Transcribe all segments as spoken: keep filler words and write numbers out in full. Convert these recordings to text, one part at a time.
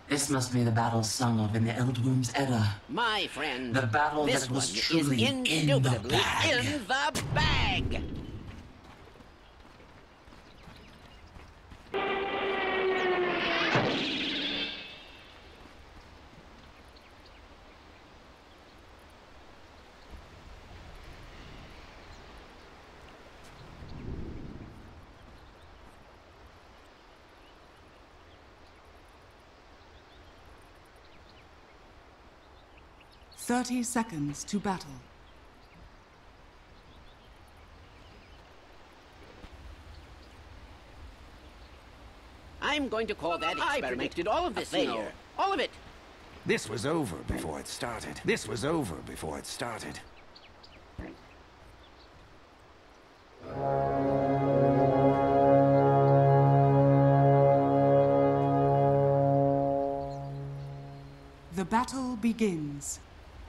This must be the battle sung of in the Eldworm's era. My friend, The battle this that was one truly is in the indubitably bag. in the bag. Thirty seconds to battle. I'm going to call that experiment. I predicted all of this failure. All of it. This was over before it started. This was over before it started. The battle begins.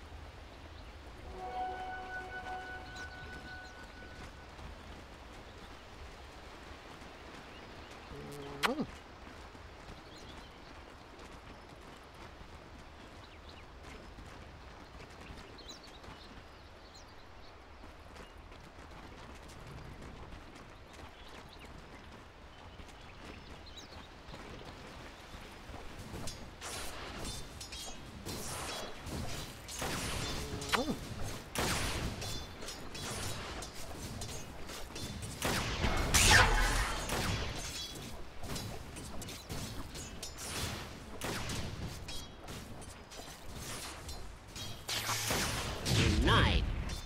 Denied.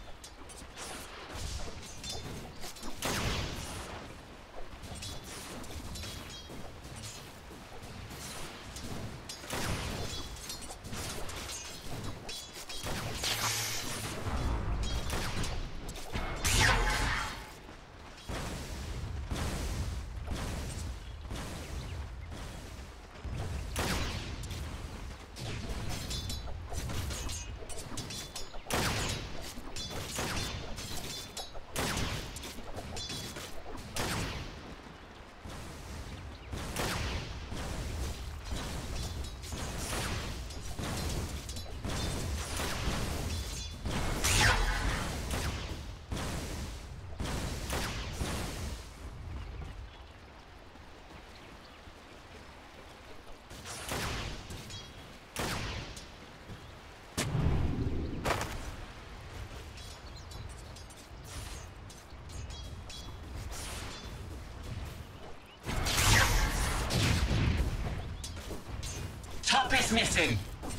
Top is missing.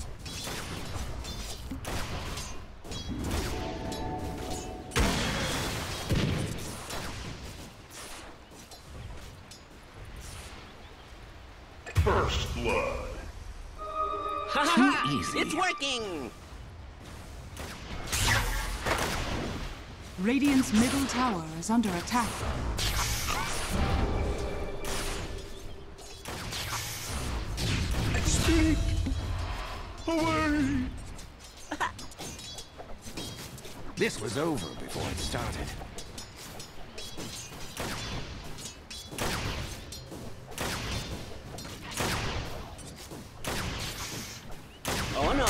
First blood. Ha ha! Too easy. It's working. Radiant's middle tower is under attack. Speak away. This was over before it started. Oh no.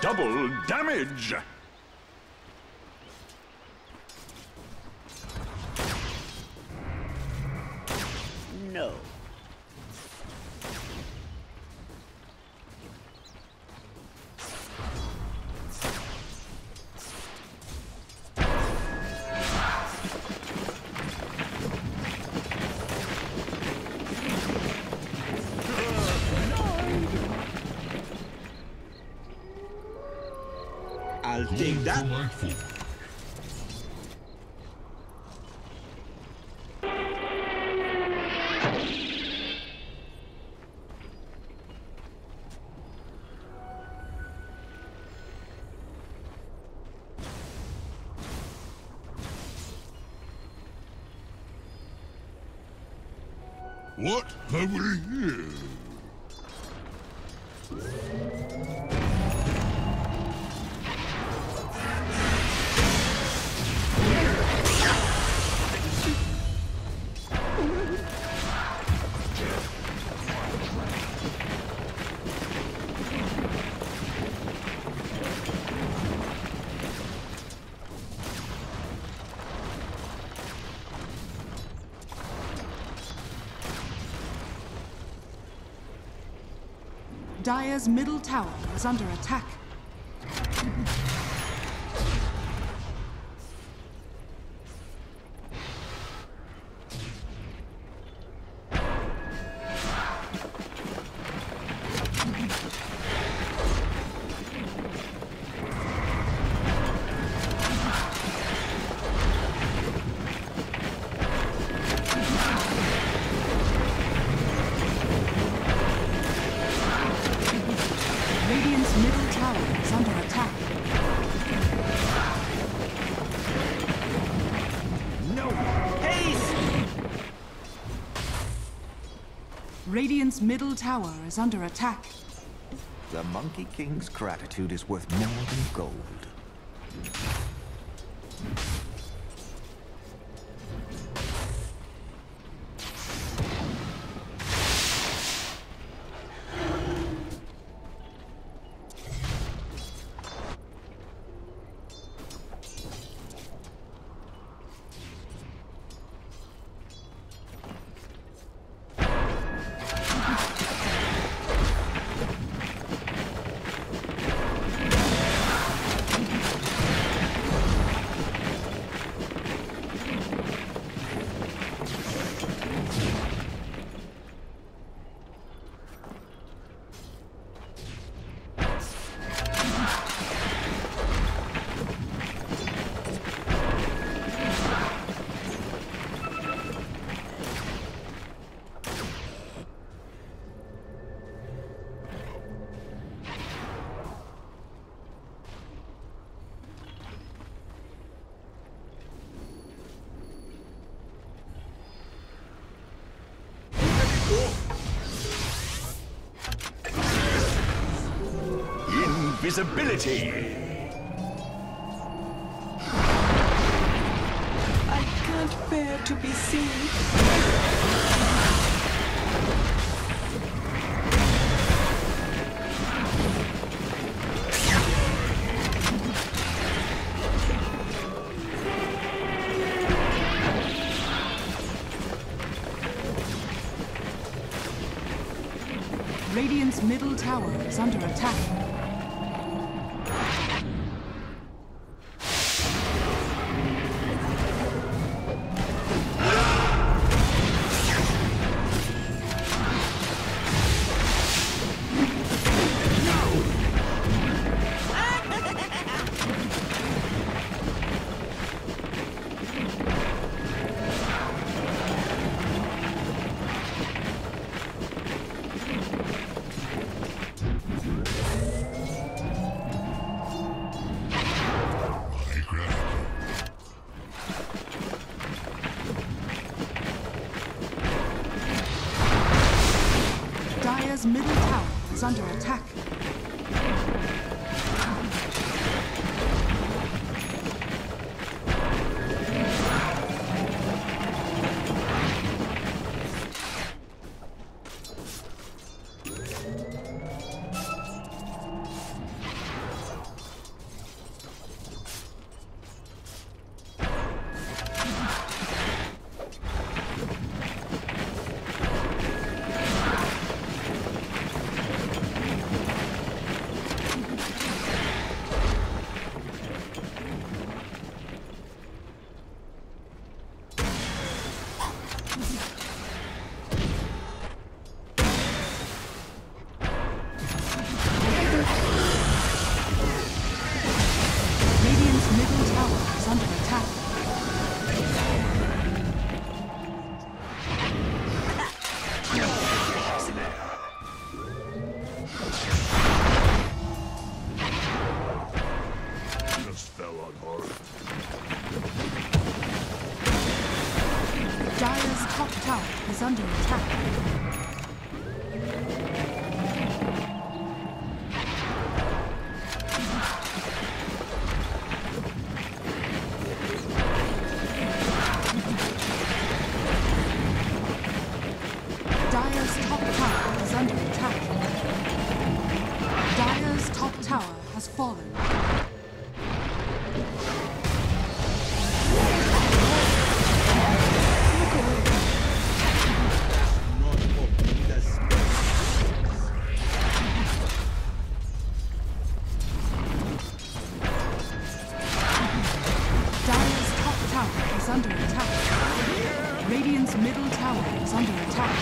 Double damage! No. I'll take that. Delightful. What have we here? Dire's middle tower is under attack. Radiant's middle tower is under attack. No! Haste! Radiant's middle tower is under attack. The Monkey King's gratitude is worth more than gold. Invisibility! I can't bear to be seen. Radiant's middle tower is under attack. Dire's middle tower is under attack. Dire's top tower is under attack. Dire's top tower is under attack. Dire's top tower has fallen. Dire's top tower is under attack. Radiant's middle tower is under attack.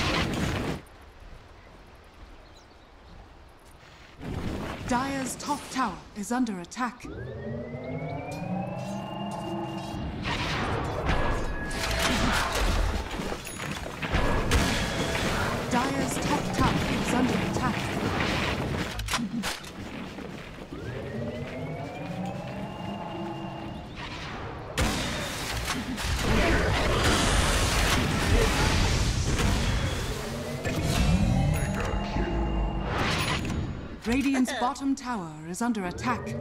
Dire's top tower is under attack. Dire's top tower is under attack. Radiant's bottom tower is under attack.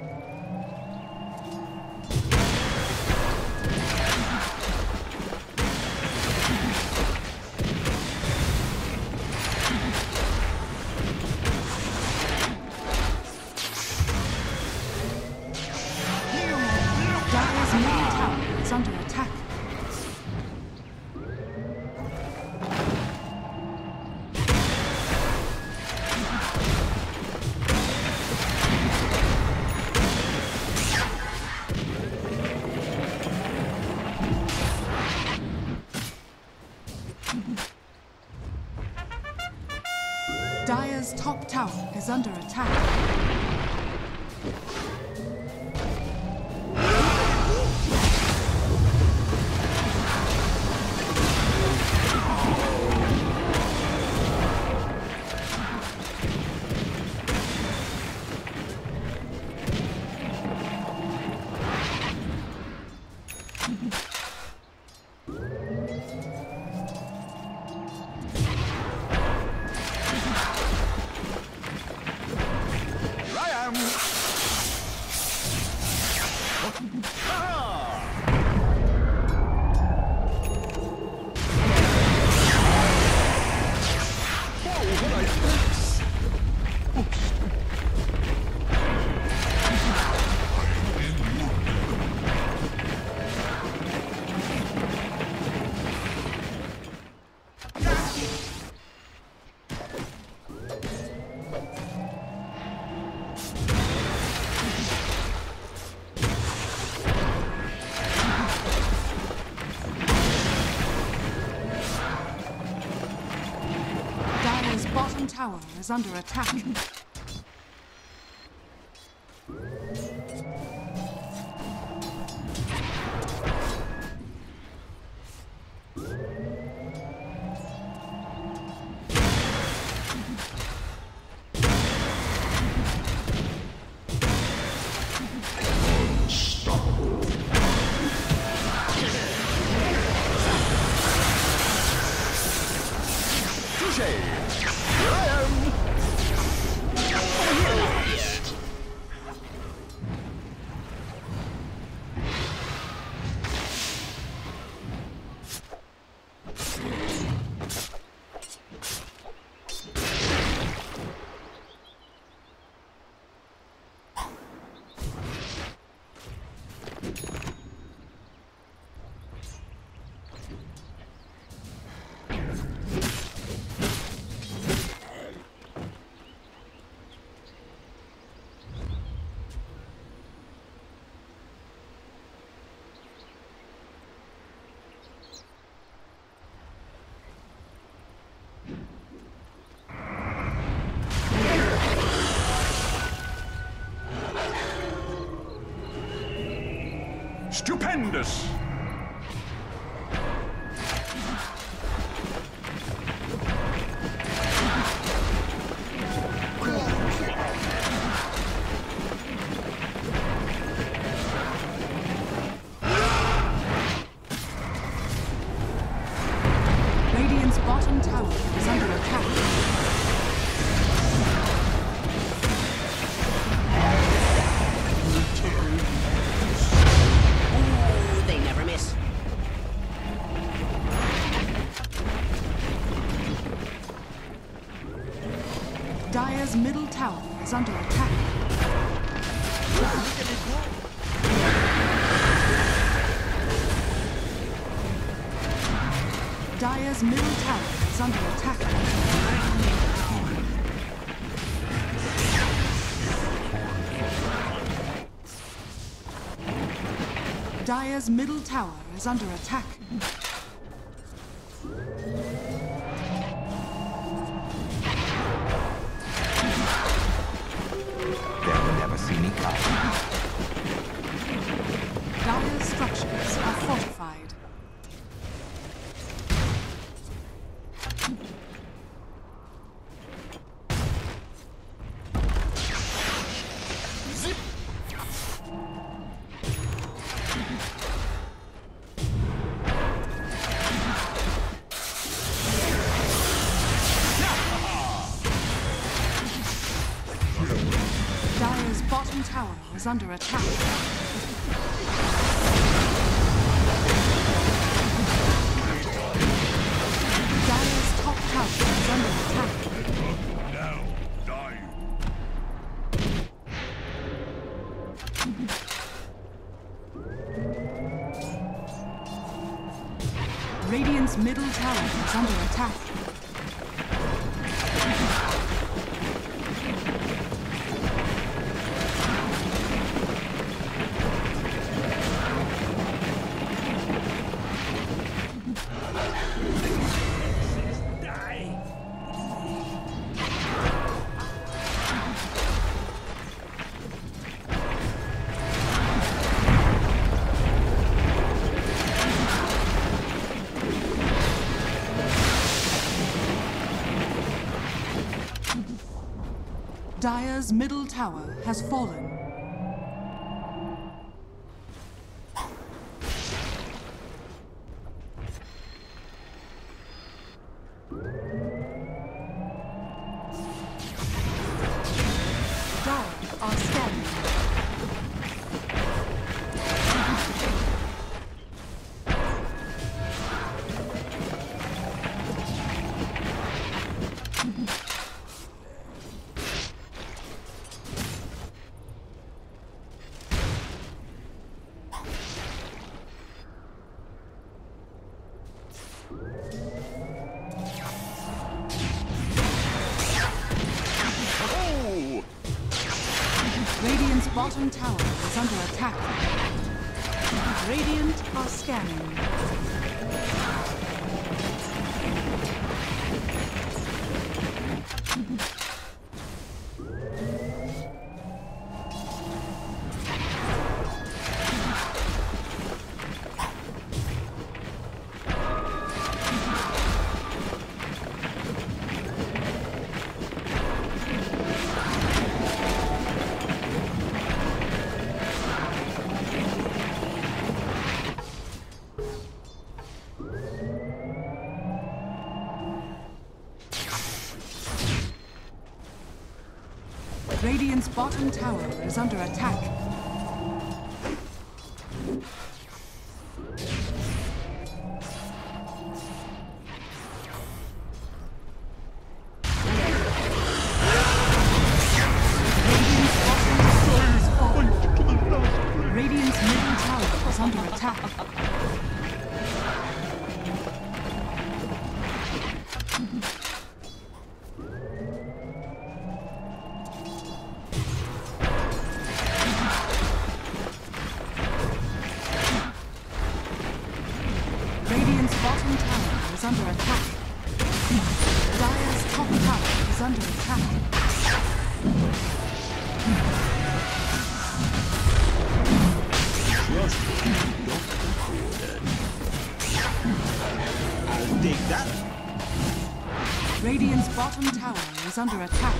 Dire's middle tower is under attack. Dire's top tower is under attack. Dire's bottom tower is under attack. Stupendous! Dire's middle tower is under attack. Dire's middle tower is under attack. Dire's middle tower is under attack. They'll never see me come. Dire's structures are fortified. Dire's bottom tower is under attack. Dire's top tower is under attack. Now, die. Radiant's middle tower is under attack. Dire's middle tower has fallen. Dire are scanning. Radiant's bottom tower is under attack. Radiant are scanning. Radiant's bottom tower is under attack. Radiant's bottom tower is fallen. Radiant's middle tower is under attack. Radiant's bottom tower is under attack. Dire's top tower is under attack. I'll dig that. Radiant's bottom tower is under attack.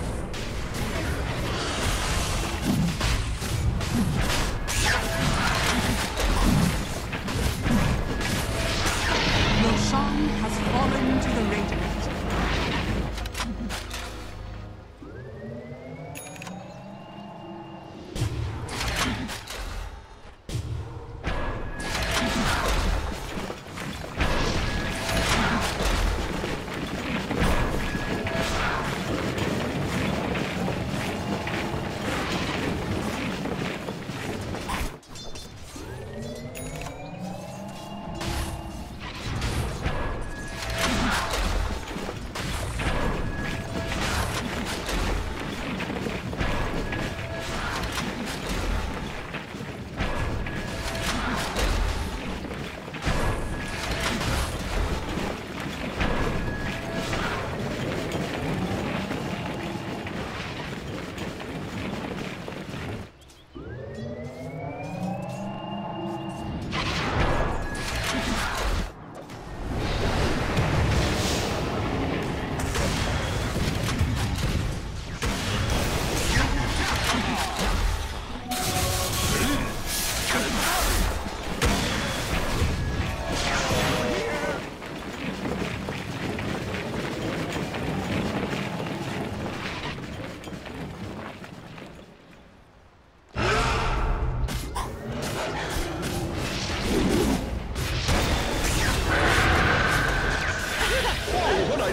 Roshan has fallen to the Radiant.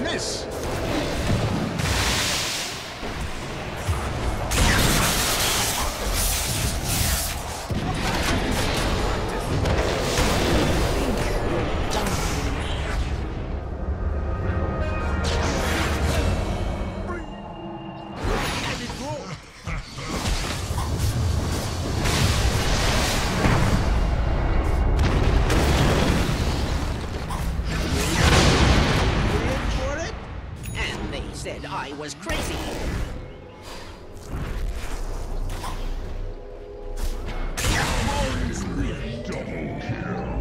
miss. I was crazy. Double kill.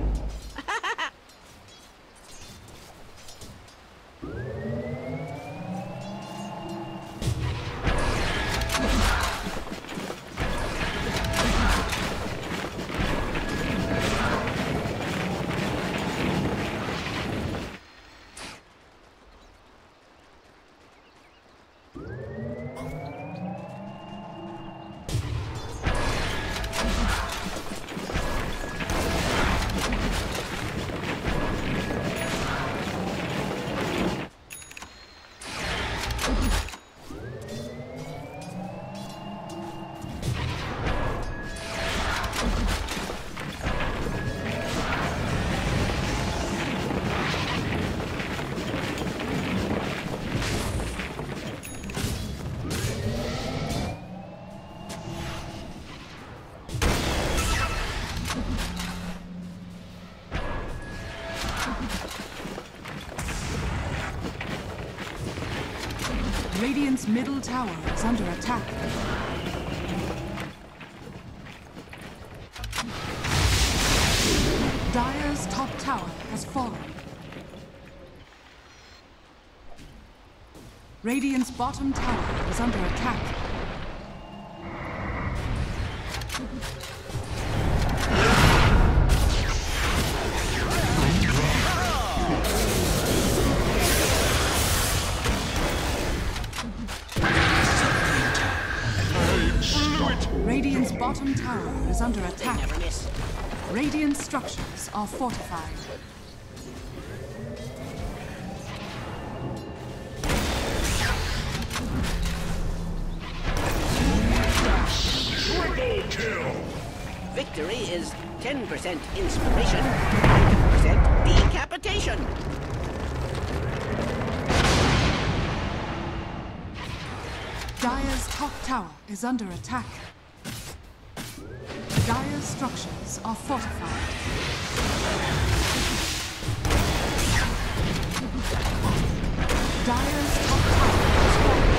Radiant's middle tower is under attack. Dire's top tower has fallen. Radiant's bottom tower is under attack. Radiant's bottom tower is under attack. Never miss. Radiant structures are fortified. Triple kill. Victory is ten percent inspiration, ninety percent decapitation. Dire's top tower is under attack. Dire's structures are fortified. Dire's top tower is fallen.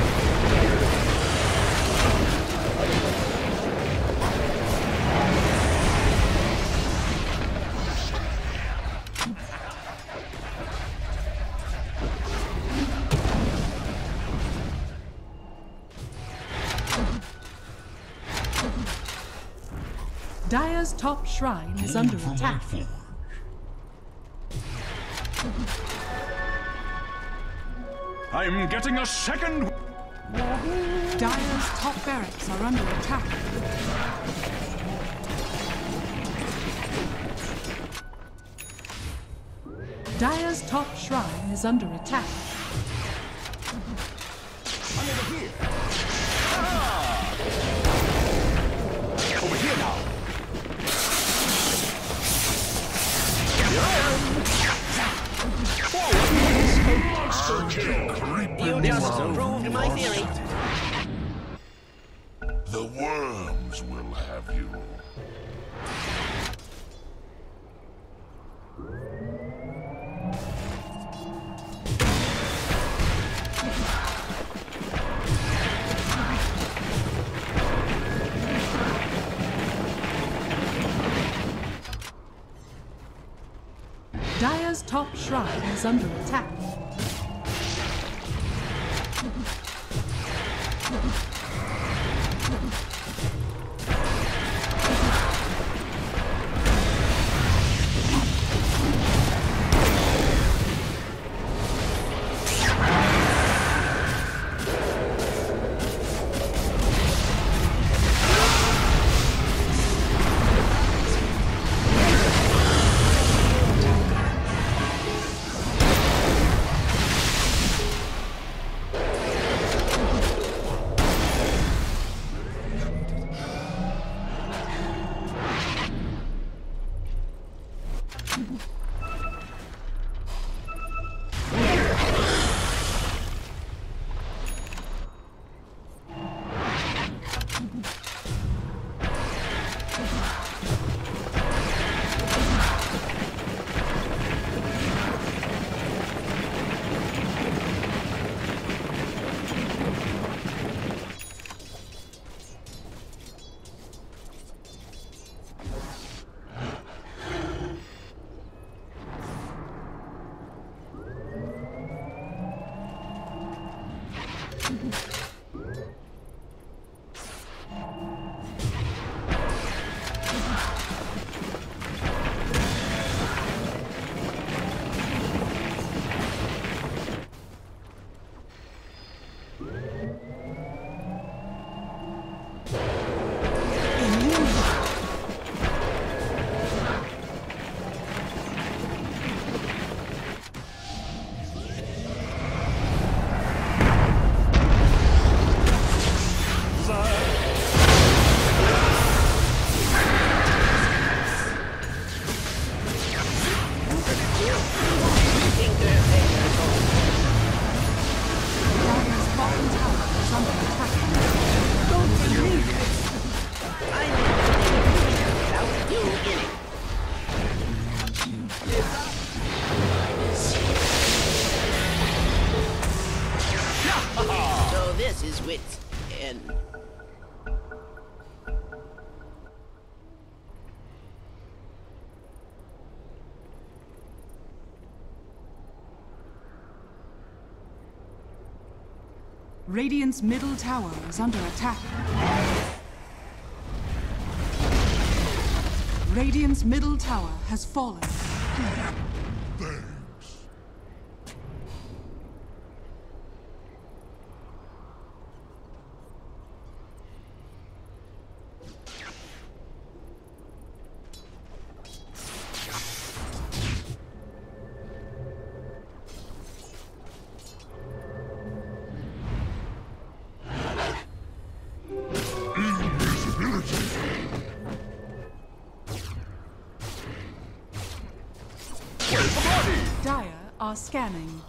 Dire's top shrine is under attack. I'm getting a second. Dire's top barracks are under attack. Dire's top shrine is under attack. I'm over here. Ah! Over here now. Monster kill. You just proved my theory. The worms will have you. Dire's top shrine is under attack. Radiant's middle tower is under attack. Radiant's middle tower has fallen. Dire are scanning.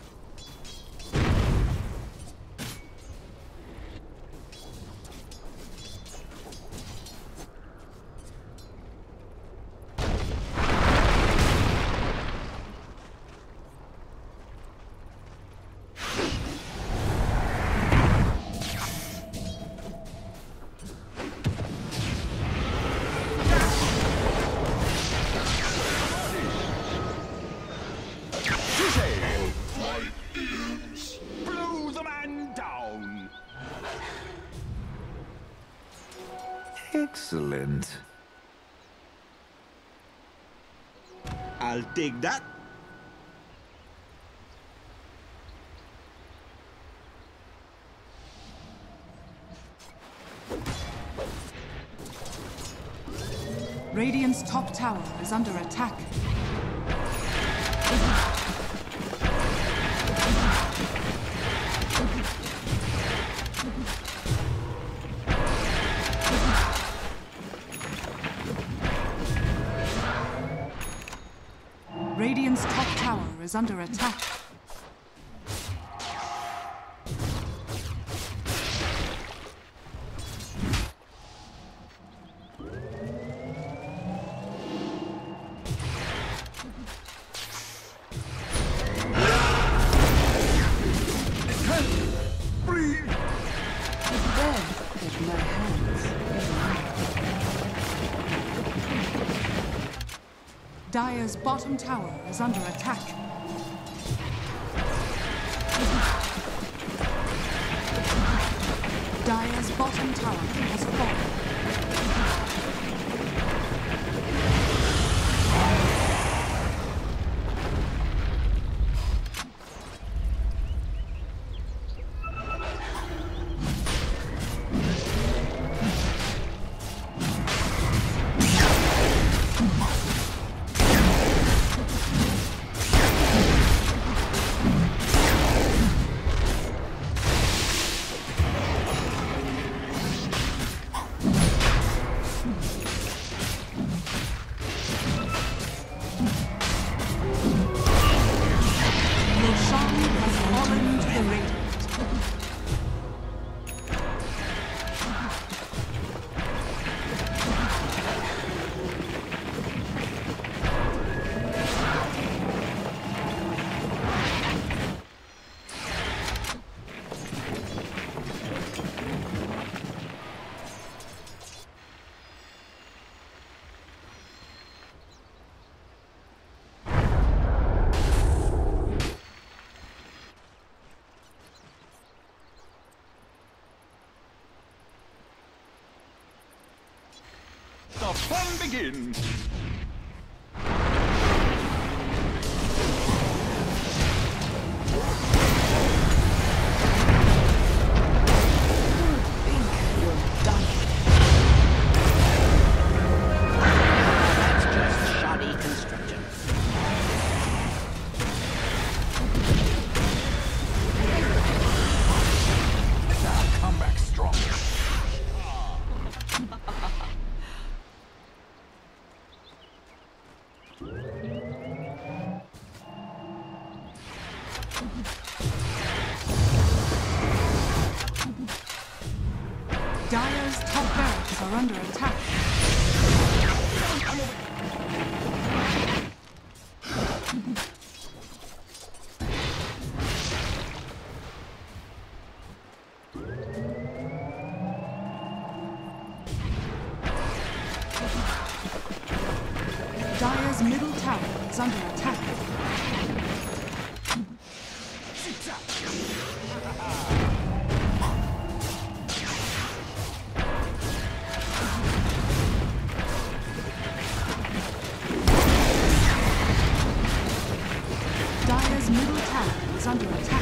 Excellent. I'll take that. Radiant's top tower is under attack. Radiant's top tower is under attack. Dire's bottom tower is under attack. Dire's bottom tower has fallen. the radiant. The fun begins! That's just shoddy construction. Now come back strong. Dire's top barracks are under attack. Dire's middle tower is under attack. Dire's middle tower is under attack.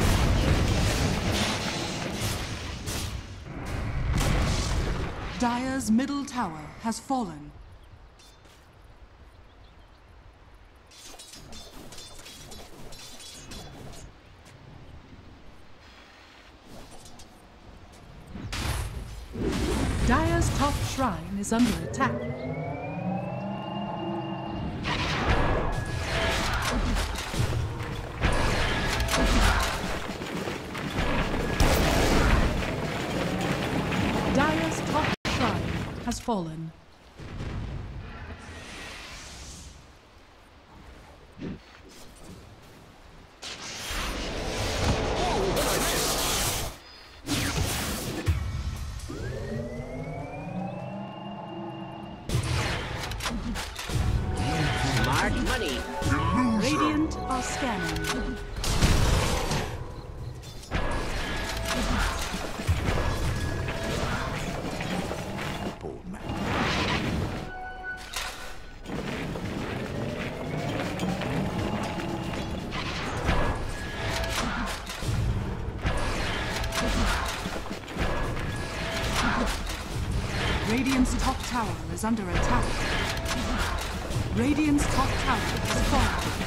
Dire's middle tower has fallen. Dire's top shrine is under attack. Dire's top shrine has fallen. Smart money. Radiant are scanning. Bold man. Radiant's top tower is under attack. Radiant's top tower has fallen.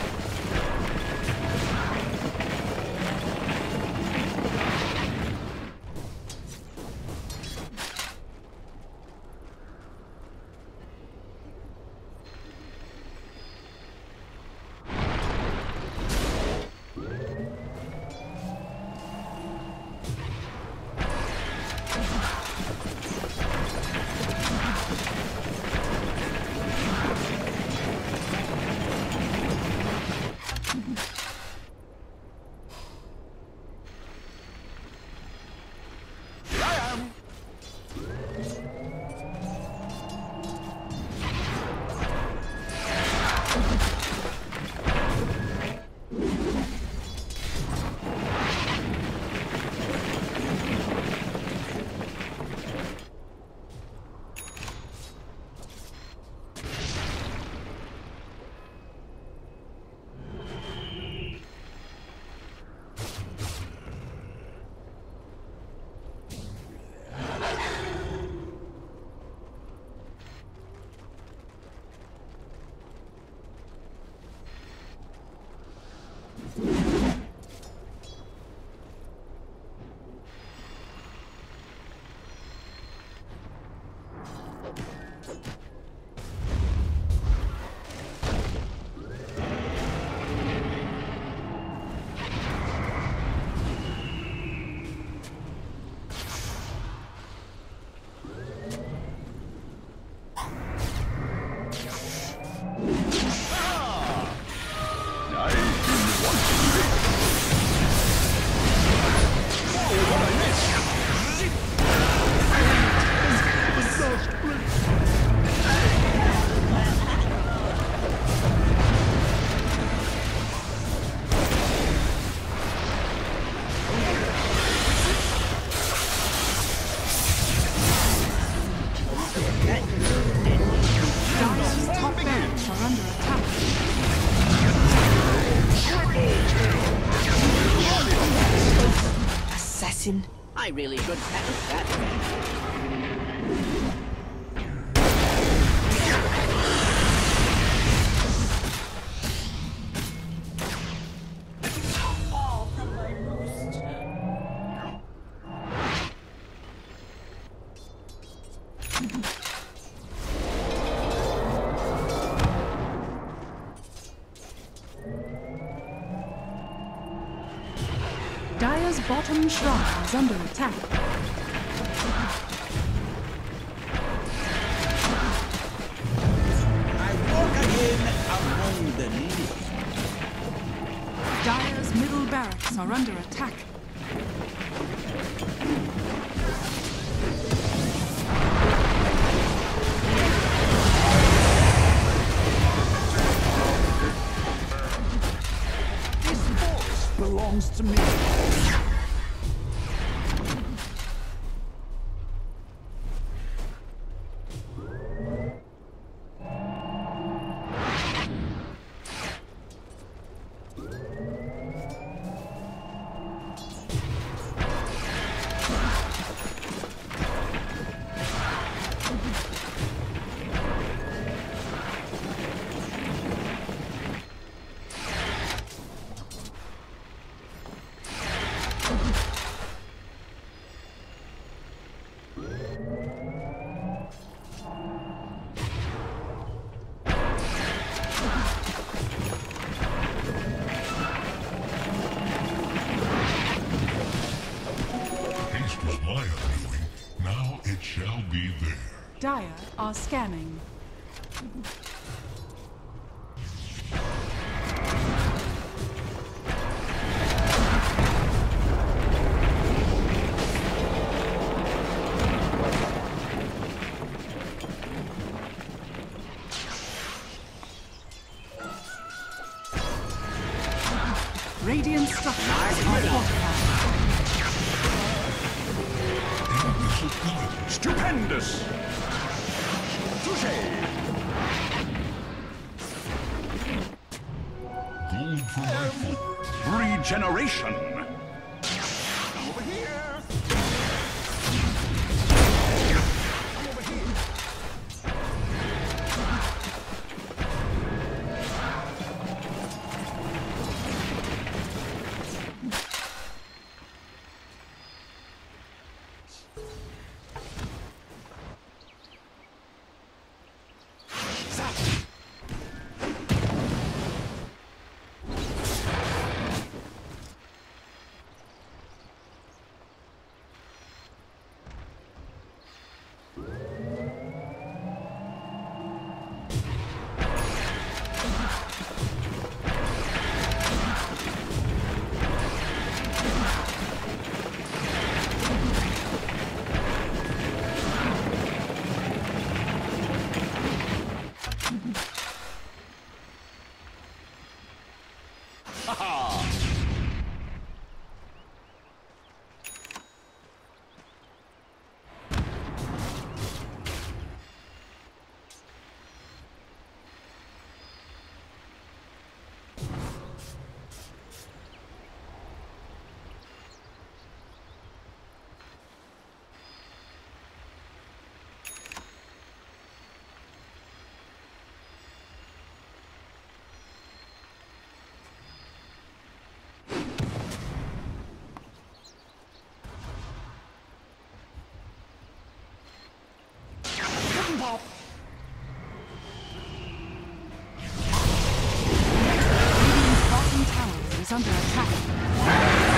listen. I really should patent that. Dire's bottom shrine is under attack. I walk again among the living. Dire's middle barracks are under attack. This forest belongs to me. Dire are scanning. Radiant structures are fortified. Stupendous! Touché! Gold for my foot. Regeneration! Over here! Come over here! Pop! Radiant's bottom tower is under attack.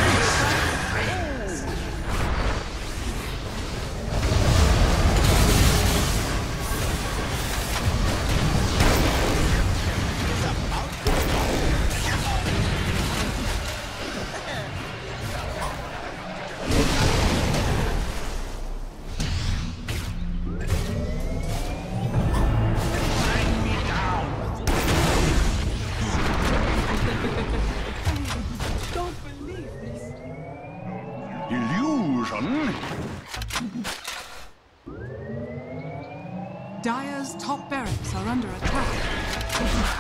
Dire's top barracks are under attack.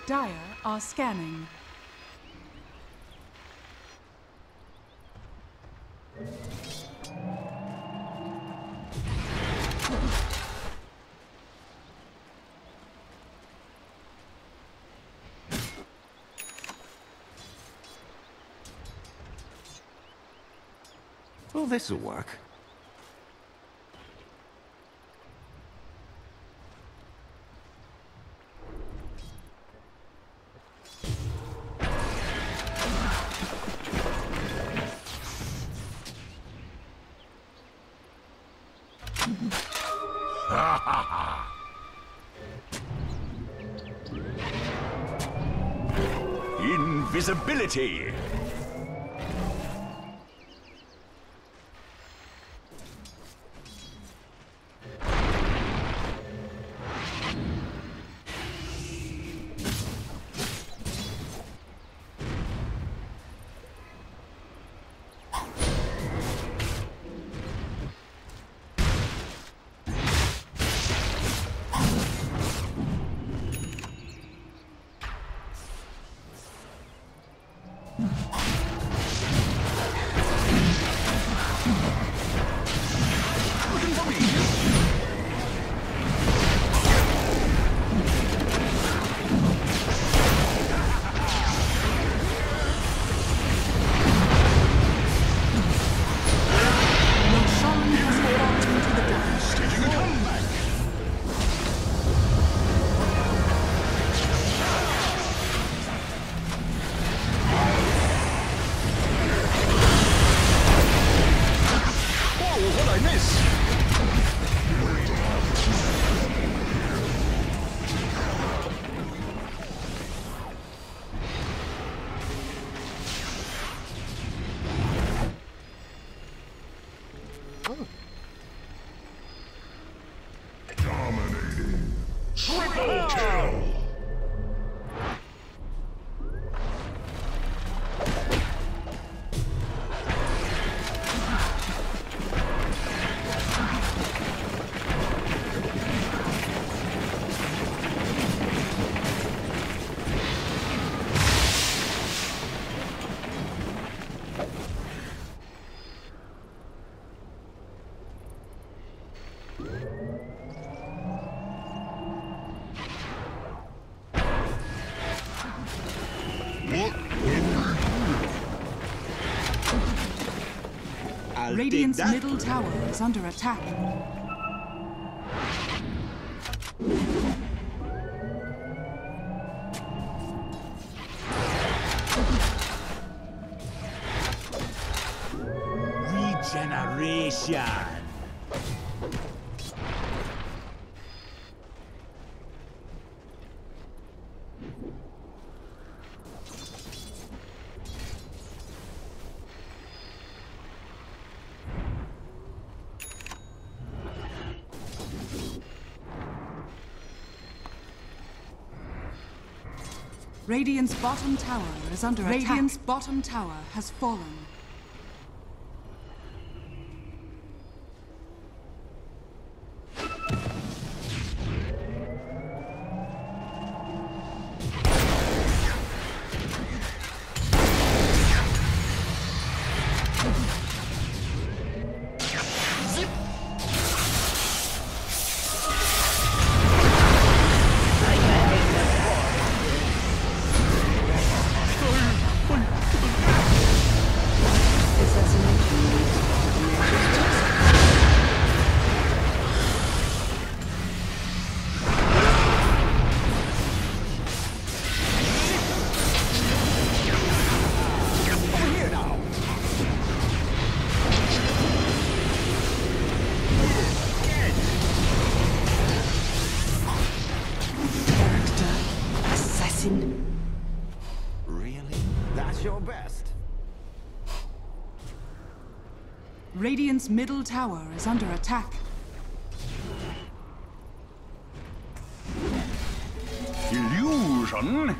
Dire are scanning. Well, this'll work. Invisibility! Dominating. Triple kill. I'll Radiant's take that. middle tower is under attack. Regeneration. Radiant's bottom tower is under attack. Radiant's bottom tower has fallen. Really? That's your best? Radiant's middle tower is under attack. Illusion?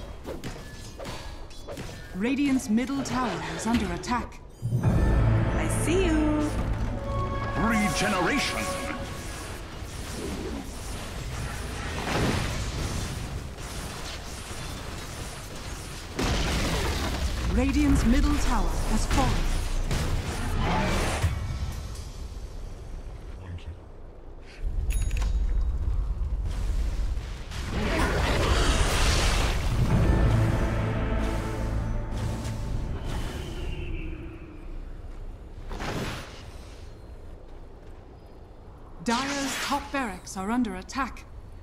Radiant's middle tower is under attack. I See you. Regeneration. Radiant's middle tower has fallen. Dire's top barracks are under attack.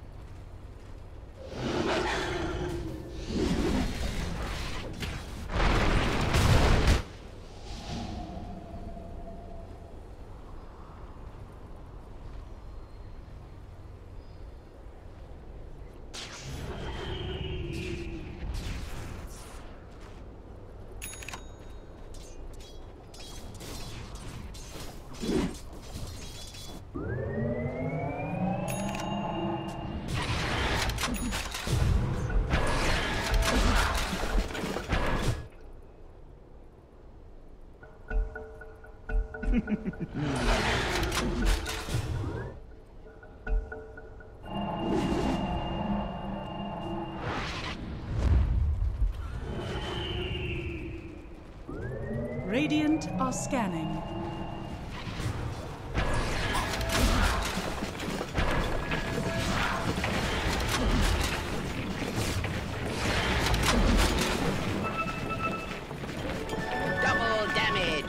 Radiant are scanning. Double damage.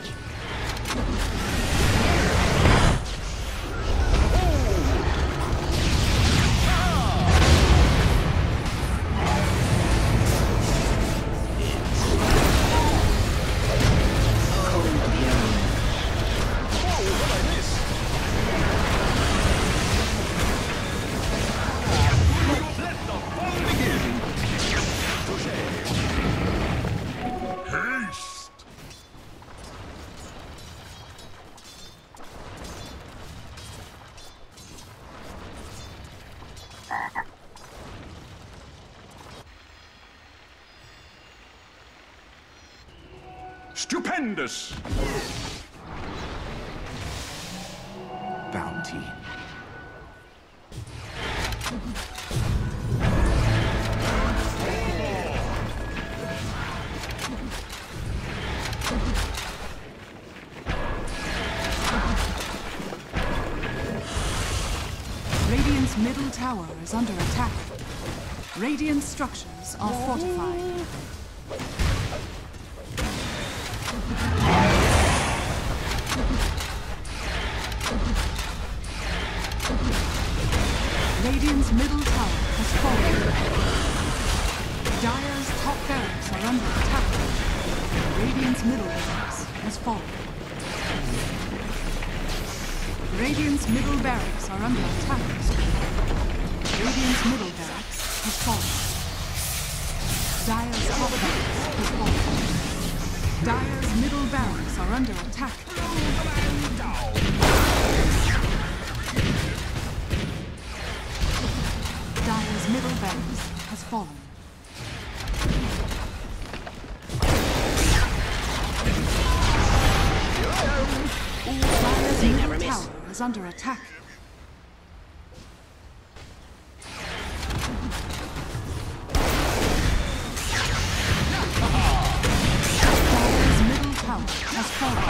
Haste! Stupendous. Bounty. Radiant's middle tower is under attack. Radiant structures are fortified. Radiant's middle tower has fallen. Dire's top barracks are under attack. Radiant's middle barracks has fallen. Radiant's middle barracks are under attack. Radiant's middle barracks has fallen. Dire's top barracks has fallen. Dire's middle barracks are under attack. Dire's middle barracks has fallen. Dire's middle tower is under attack. Dire's middle tower has fallen.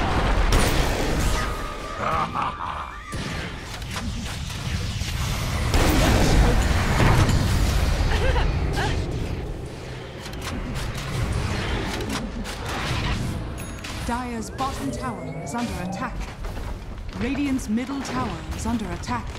Dire's bottom tower is under attack. Radiant's middle tower is under attack.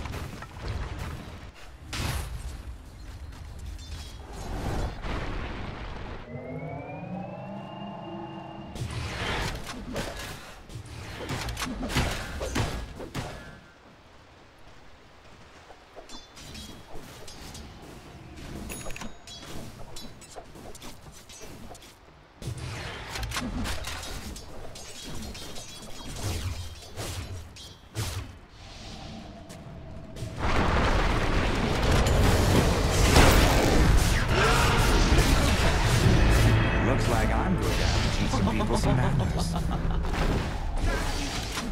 Looks like I'm good at teaching people some manners.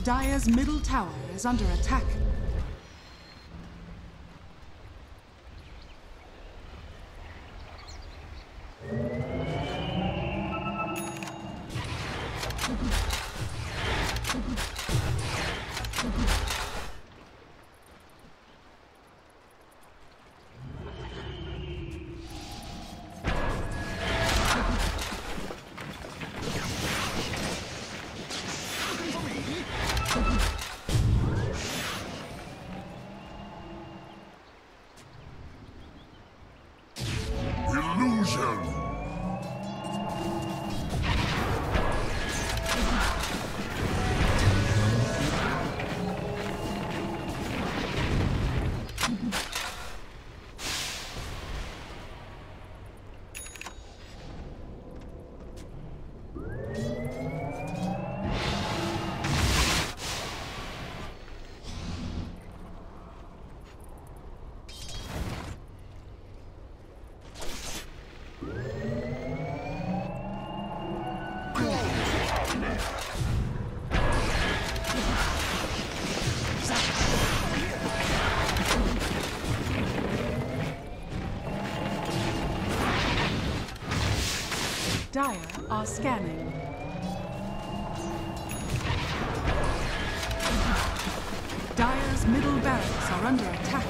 Dire's middle tower is under attack. Illusion! Dire are scanning. Dire's middle barracks are under attack.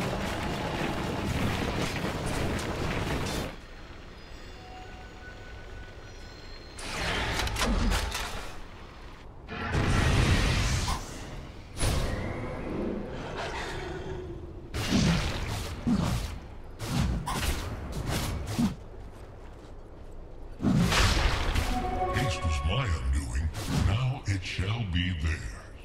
Haste was my undoing. Now it shall be theirs.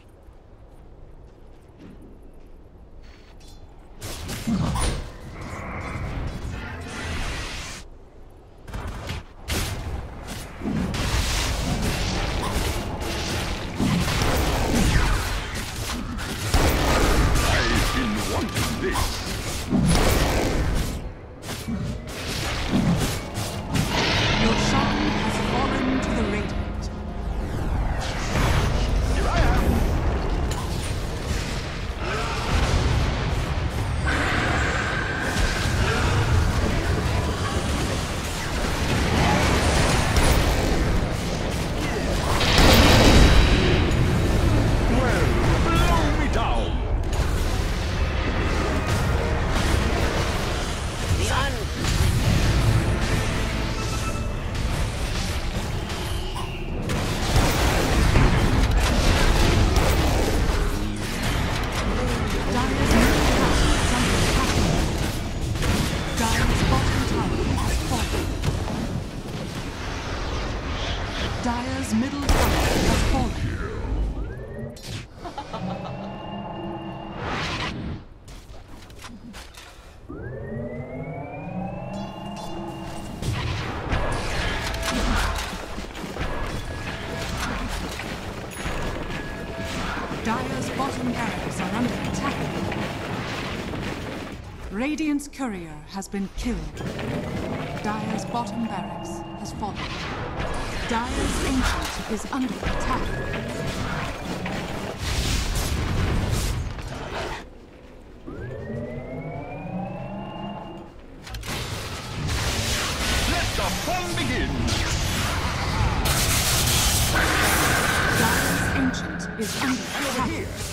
I've been wanting this. Your song has fallen to the radiant. Blow me down! Son! Dire's middle tower is under attack. Dire's bottom tower has fallen. Dire's middle tower has fallen. Dire's bottom barracks are under attack. Radiant's courier has been killed. Dire's bottom barracks has fallen. Dire's ancient is under attack. Let the fun begin! Dire's ancient is under attack.